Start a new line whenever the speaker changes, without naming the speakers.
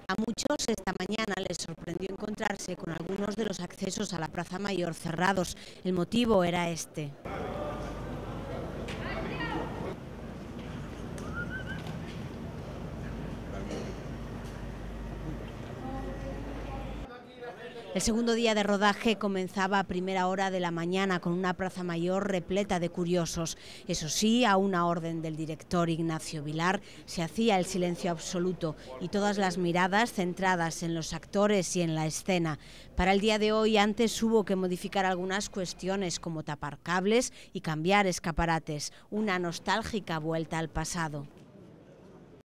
A muchos esta mañana les sorprendió encontrarse con algunos de los accesos a la Plaza Mayor cerrados. El motivo era este. El segundo día de rodaje comenzaba a primera hora de la mañana con una Plaza Mayor repleta de curiosos. Eso sí, a una orden del director Ignacio Vilar se hacía el silencio absoluto y todas las miradas centradas en los actores y en la escena. Para el día de hoy antes hubo que modificar algunas cuestiones como tapar cables y cambiar escaparates, una nostálgica vuelta al pasado.